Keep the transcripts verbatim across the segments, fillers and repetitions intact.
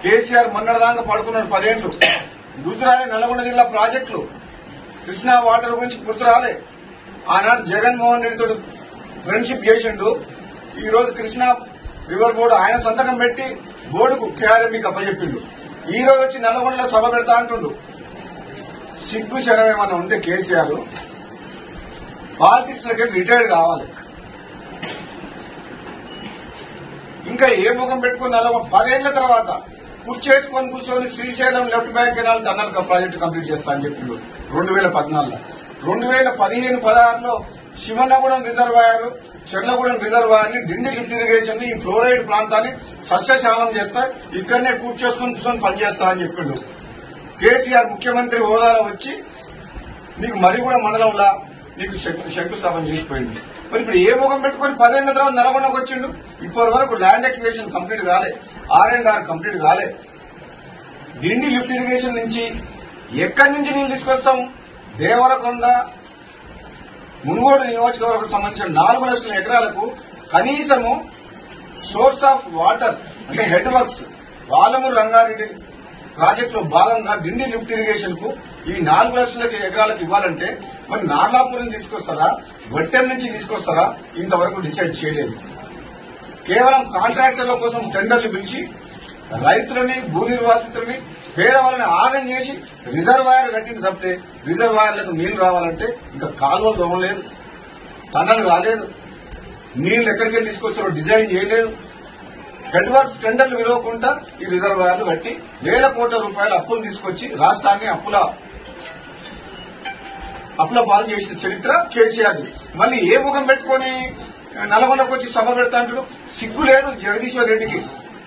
కేసీఆర్ మొన్నటిదాకా పడుకున్నాడు పదేళ్లు. గుర్తురాలే నల్గొండ జిల్లా ప్రాజెక్టులు, కృష్ణా వాటర్ గురించి గుర్తురాలే. ఆనాడు జగన్మోహన్ రెడ్డితో ఫ్రెండ్షిప్ చేసిండు. ఈ రోజు కృష్ణా రివర్ బోర్డు ఆయన సంతకం పెట్టి బోర్డుకు కేఆర్ఎంకి అప్పచెప్పిండు. ఈ రోజు వచ్చి నల్గొండలో సభ పెడతా అంటుండు. సిగ్గు శరం ఏమన్నా ఉంటే కేసీఆర్ పాలిటిక్స్ లోకి రిటైర్డ్ కావాలి. ఇంకా ఏ ముఖం పెట్టుకుని నలభై పదేళ్ల తర్వాత కుర్చేసుకొని కూర్చొని Srisailam left bank canal tunnel project complete చేస్తా అని చెప్పిండు రెండు వేల పద్నాలుగులో. రెండు వేల పదిహేను పదహారులో శివనగూడెం రిజర్వాయర్, చెర్లగూడెం రిజర్వాయర్ ని డిండి లిఫ్ట్ ఇరిగేషన్ ఈ ఫ్లోరైడ్ ప్రాంతాన్ని సస్యశాలం చేస్తా, ఇక్కడనే కూర్చేసుకొని కూర్చొని పనిచేస్తా అని చెప్పిండు. కేసీఆర్ ముఖ్యమంత్రి హోదాలో వచ్చి నీకు మరి కూడా మండలంలా నీకు శంకుస్థాపన చేసిపోయింది. మరి ఇప్పుడు ఏ ముఖం పెట్టుకుని పదేళ్ల తర్వాత నల్గొండకు వచ్చిండు. ఇప్పటి వరకు ల్యాండ్ ఎక్విజిషన్ కంప్లీట్ కాలే, ఆర్ అండ్ ఆర్ కంప్లీట్ కాలే. డిండి లిఫ్ట్ ఇరిగేషన్ నుంచి ఎక్కడి నుంచి నీళ్లు తీసుకొస్తాం? దేవరకొండ మున్గోడు నియోజకవర్గం సంబంధించిన నాలుగు లక్షల ఎకరాలకు కనీసము సోర్స్ ఆఫ్ వాటర్ అంటే హెడ్ వర్క్స్ వాలమూరు రంగారెడ్డి ప్రాజెక్టులో భాగంగా డిండి లిఫ్ట్ ఇరిగేషన్ కు ఈ నాలుగు లక్షల ఎకరాలకు ఇవ్వాలంటే మరి నార్లాపురం తీసుకొస్తారా, వట్టెం నుంచి తీసుకొస్తారా ఇంతవరకు డిసైడ్ చేయలేదు. కేవలం కాంట్రాక్టర్ల కోసం టెండర్లు పిలిచి రైతులని, భూ నిర్వాసితులని, పేదవాళ్ళని ఆగం చేసి రిజర్వాయర్ కట్టింది తప్పితే రిజర్వాయర్లకు నీళ్లు రావాలంటే ఇంకా కాలువలు దొమలేదు, టన్నలు కాలేదు, నీళ్లు ఎక్కడికి వెళ్ళి తీసుకొస్తారో డిజైన్ చేయలేదు. హెడ్ వర్క్స్ టెండర్లు విలువకుండా ఈ రిజర్వాయర్లు కట్టి వేల కోట్ల రూపాయల అప్పులు తీసుకొచ్చి రాష్ట్రాన్ని అప్పుల అప్పుల పాలు చేసిన చరిత్ర కేసీఆర్. మళ్ళీ ఏ ముఖం పెట్టుకుని నల్గొండకు వచ్చి సభ పెడతా అంటాడు? సిగ్గు లేదు జగదీశ్వర్ రెడ్డికి.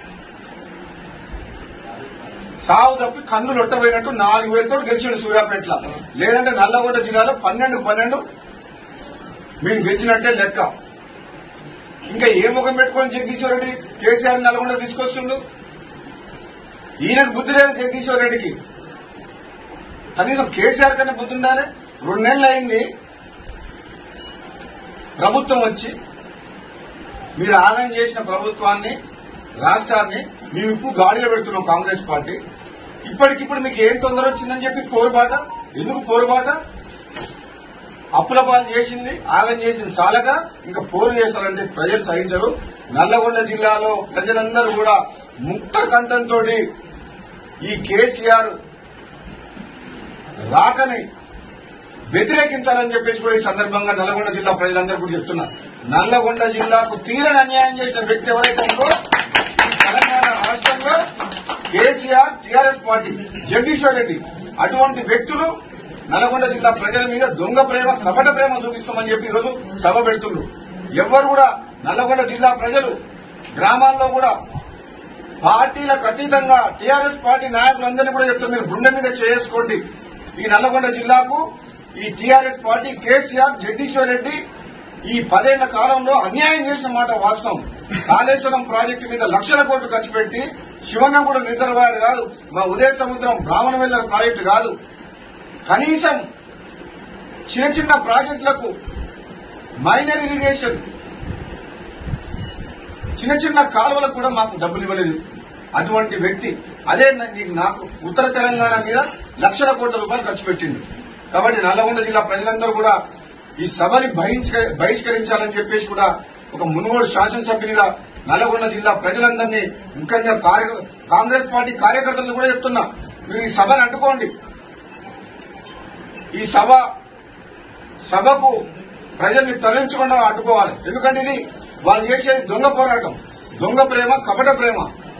సాగు తప్పి కన్ను లొట్టబోయినట్టు నాలుగు వేలతో గెలిచాడు సూర్యాపేటలో. లేదంటే నల్లగొండ జిల్లాలో పన్నెండు పన్నెండు మేము గెలిచినట్టే లెక్క. ఇంకా ఏ ముఖం పెట్టుకొని జగదీశ్వర్ రెడ్డి కేసీఆర్ నల్గొండ తీసుకొస్తుండు? ఈయనకు బుద్ధి లేదు జగదీశ్వర్ రెడ్డికి. కనీసం కేసీఆర్ కన్నా బుద్ధి ఉండాలి. రెండు నెలలు అయింది ప్రభుత్వం వచ్చి. మీరు ఆదాయం చేసిన ప్రభుత్వాన్ని, రాష్ట్రాన్ని మేము ఇప్పుడు గాడిలో పెడుతున్నాం కాంగ్రెస్ పార్టీ. ఇప్పటికిప్పుడు మీకు ఏం తొందర వచ్చిందని చెప్పి పోరుబాట. ఎందుకు పోరుబాట? అప్పుల పాలు చేసింది, ఆగం చేసింది చాలగా ఇంకా పోరు చేస్తారంటే ప్రజలు సహించరు. నల్లగొండ జిల్లాలో ప్రజలందరూ కూడా ముక్త కంఠంతో ఈ కేసీఆర్ రాకని వ్యతిరేకించాలని చెప్పేసి కూడా ఈ సందర్భంగా నల్లగొండ జిల్లా ప్రజలందరూ కూడా చెప్తున్నారు. నల్లగొండ జిల్లాకు తీరని అన్యాయం చేసిన వ్యక్తి ఎవరైతే ఉందో ఈ తెలంగాణ రాష్ట్రంలో KCR, TRS party, Jagadishwar Reddy అటువంటి వ్యక్తులు నల్గొండ జిల్లా ప్రజల మీద దొంగ ప్రేమ, కపట ప్రేమ చూపిస్తామని చెప్పి ఈరోజు సభ పెడుతున్నారు. ఎవరు కూడా నల్లగొండ జిల్లా ప్రజలు గ్రామాల్లో కూడా పార్టీలకు అతీతంగా టీఆర్ఎస్ పార్టీ నాయకులందరినీ కూడా చెప్తున్నారు, మీరు గుండె మీద చేసుకోండి. ఈ నల్లగొండ జిల్లాకు ఈ TRS party, KCR, Jagadishwar Reddy ఈ పదేళ్ల కాలంలో అన్యాయం చేసిన మాట వాస్తవం. కాళేశ్వరం ప్రాజెక్టు మీద లక్షల కోట్లు ఖర్చు పెట్టి శివనగూడెం రిజర్వాయర్ కాదు, మా ఉదయ సముద్రం బ్రాహ్మణవెల్లర ప్రాజెక్టు కాదు, కనీసం చిన్న చిన్న ప్రాజెక్టులకు మైనర్ ఇరిగేషన్ చిన్న చిన్న కాలువలకు కూడా మాకు డబ్బులు ఇవ్వలేదు. అటువంటి వ్యక్తి అదే నీకు నాకు ఉత్తర తెలంగాణ మీద లక్షల కోట్ల రూపాయలు ఖర్చు పెట్టిండు. కాబట్టి నల్లగొండ జిల్లా ప్రజలందరూ కూడా ఈ సభని బహిష్కరించాలని చెప్పేసి కూడా ఒక మునుగోడు శాసనసభ్యునిగా నల్లగొండ జిల్లా ప్రజలందరినీ, ముఖ్యంగా కాంగ్రెస్ పార్టీ కార్యకర్తలను కూడా చెప్తున్నా, మీరు ఈ సభను అడ్డుకోండి. ఈ సభ సభకు ప్రజల్ని తరలించకుండా అడ్డుకోవాలి. ఎందుకంటే ఇది వాళ్ళు చేసేది దొంగ పోరాటం, దొంగ ప్రేమ, కపట ప్రేమ.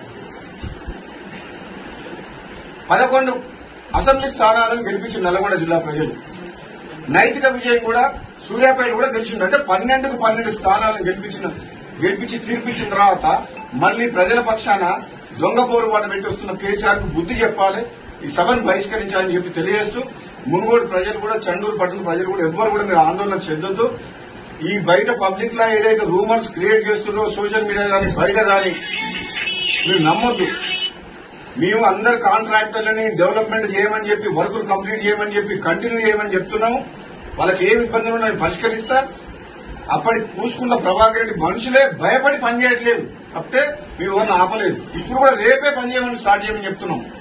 పదకొండు అసెంబ్లీ స్థానాలను గెలిపించిన నల్గొండ జిల్లా ప్రజలు నైతిక విజయం కూడా సూర్యాపేట కూడా గెలిచింది. అంటే పన్నెండుకు పన్నెండు స్థానాలను గెలిపించిన గెలిపించి తీర్పిచ్చిన తర్వాత మళ్లీ ప్రజల పక్షాన దొంగ పోరుబాటు పెట్టి వస్తున్న కేసీఆర్ కు బుద్ధి చెప్పాలి, ఈ సభను బహిష్కరించాలని చెప్పి తెలియజేస్తూ మునుగోడు ప్రజలు కూడా, చండూరు పట్టణ ప్రజలు కూడా ఎవ్వరు కూడా మీరు ఆందోళన చెందొద్దు. ఈ బయట పబ్లిక్ లా ఏదైతే రూమర్స్ క్రియేట్ చేస్తున్నారో సోషల్ మీడియా కానీ బయట కానీ మీరు నమ్మొద్దు. మేము అందరు కాంట్రాక్టర్లని డెవలప్మెంట్ చేయమని చెప్పి, వర్కులు కంప్లీట్ చేయమని చెప్పి, కంటిన్యూ చేయమని చెప్తున్నాము. వాళ్ళకి ఏమి ఇబ్బందులు ఉన్నాయో పరిష్కరిస్తా. అప్పటికి పూసుకున్న ప్రభాకర్ రెడ్డి మనుషులే భయపడి పనిచేయట్లేదు. తప్పితే మీ ఎవరిని ఆపలేదు. ఇప్పుడు కూడా రేపే పని చేయమని స్టార్ట్ చేయమని చెప్తున్నాం.